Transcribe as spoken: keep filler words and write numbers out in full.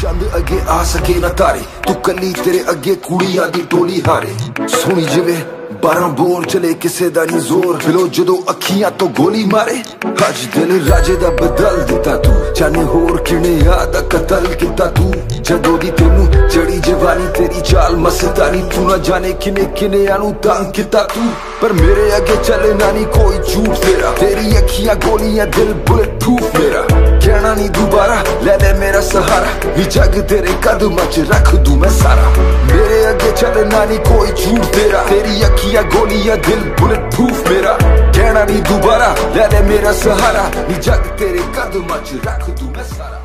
चंद अगे आ सके ना तारे, तू कली तेरे अगे कुड़ियां दी टोली हारे। सोनी जिवे बारह बोल चले किसे दा नहीं जोर, फिलो जदों अखियां तो गोली मारे। अज दिल राजे दा बदल दिता तू, जाने होर किने याद कतल किता तू। जदों दी तेनू जड़ी जवानी तेरी चाल मस्तानी, तू ना जाने किने किने आनू तंग किता तू। पर मेरे अगे चले ना नी कोई झूठ तेरा, तेरी अखियां गोलियां दिल बुलेट प्रूफ मेरा। कहना नहीं दोबारा ले ले मेरा सहारा, नी जग तेरे कदमां च रख दूं मैं सारा। मेरे अगे चले ना नी कोई झूठ तेरा, तेरी अखियां गोलियां दिल बुलेट प्रूफ मेरा। कहना नहीं दोबारा ले ले मेरा सहारा, नी जग तेरे कदमां च रख दूं मैं सारा।